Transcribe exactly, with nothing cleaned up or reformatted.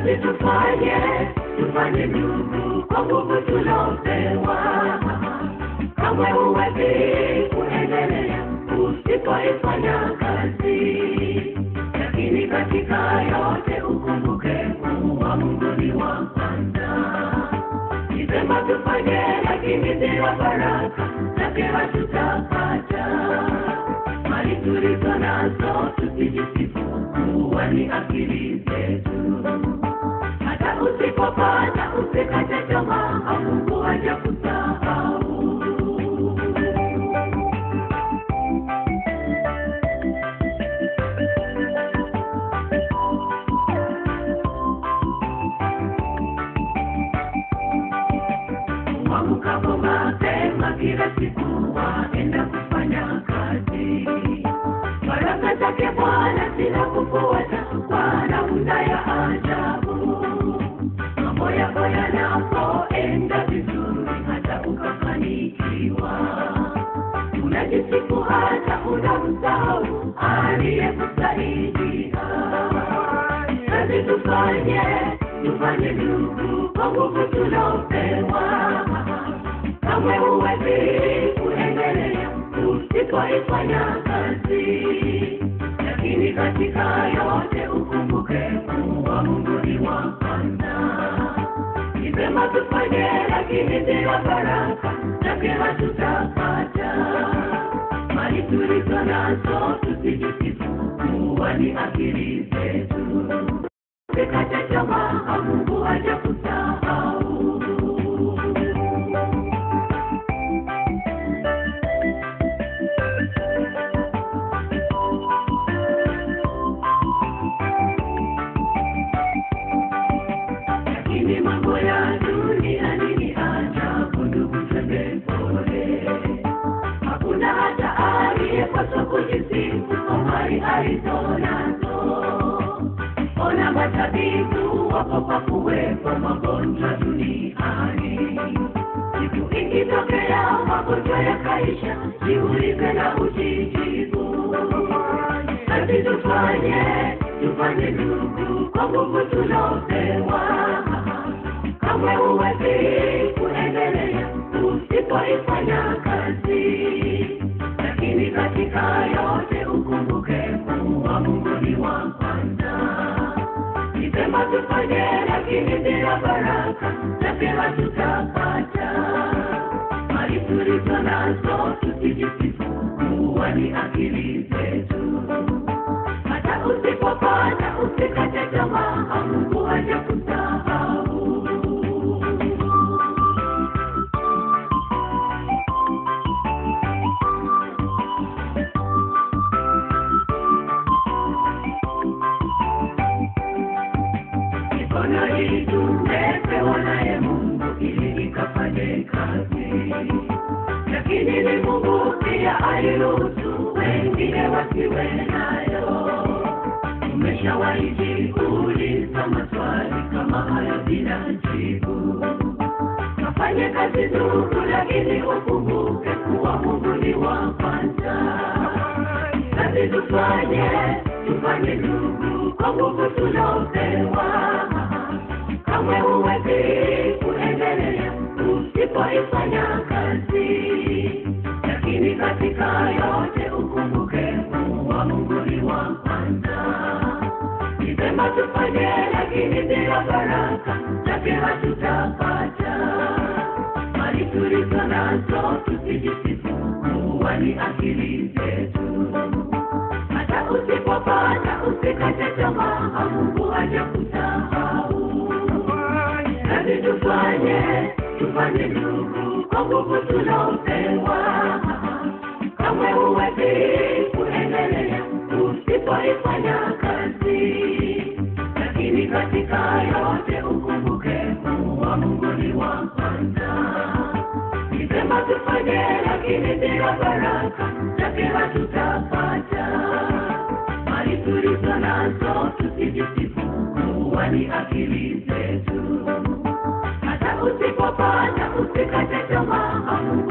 kazi tufanye, tufanye ndugu kwa nguvu tulopewa. Kamwe huwezi kuendelea usipoifanya kazi. Lakini katika yote ukumbuke kuwa Mungu ni wa kwanza. Ni vema tufanye, lakini bila baraka zake hatutapata. Mali tulizo nazo tusijisifu kuwa ni akili zetu. Hata usipopata usikate tamaa, Mungu hajakusahau. Wamukapo mapema kila siku waenda kufanya kazi. Baraka zake Bwana sina kufuata kwa namna ya ajabu. Mambo yako yanapoenda vizuri hata ukafanikiwa, unajisifu hata unamsahau aliyekusaidia. Kazi tufanye, tufanye ndugu kwa nguvu tulopewa. Kamwe huwezi kuendelea usipoifanya kazi. Lakini katika yote ukumbuke kuwa Mungu ni wa kwanza. Ni vema tufanye, lakini bila baraka zake hatutapata. Mali tulizo nazo tusijisifu kuwa ni akili zetu. Usikate tamaa, Mungu hajakusahau. Lakini mambo ya dunia ni ajabu ndugu, twende pole. Hakuna hata aliyepaswa kujisifu kwa mali alizo nazo. Ona matabibu wako kwa kuwepo magonjwa duniani. Siku ikitokea magonjwa yakaisha, jiulize na ujijibu. Kazi tufanye, tufanye ndugu kwa nguvu tulopewa. Kamwe huwezi kuendelea usipoifanya kazi. Lakini katika yote ukumbuke kuwa Mungu ni wa kwanza. Ni vema tufanye, lakini bila baraka zake hatutapata. Mali tulizo nazo tusijisifu kuwa ni akili zetu. Hata usipopata usikate tamaa, Mungu hajakusahau. Mikono hii tumepewa naye Mungu ili ikafanye kazi. Lakini ni Mungu pia aliruhusu wengine wasiwe nayo. Umeshawahi jiuliza maswali kama hayo bila jibu? Kafanye kazi ndugu, lakini ukumbuke kuwa Mungu ni wa kwanza. Kazi tufanye, tufanye ndugu kwa nguvu tulopewa. Kamwe huwezi kuendelea usipoifanya kazi. Lakini katika yote ukumbuke kuwa Mungu ni wa kwanza. Ni vema tufanye, lakini bila baraka zake hatutapata. Mali tulizo nazo tusijisifu kuwa ni akili zetu. Hata usipopata usikate tamaa, Mungu hajakusahau. Kazi tufanye, tufanye ndugu kwa nguvu tulopewa. Kamwe huwezi kuendelea usipoifanya kazi. Lakini katika yote ukumbuke kuwa Mungu ni wa kwanza. Ni vema tufanye, lakini bila baraka zake hatutapata. Mali tulizo nazo tusijisifu kuwa ni akili zetu. Hata usipopata usikate tamaa, Mungu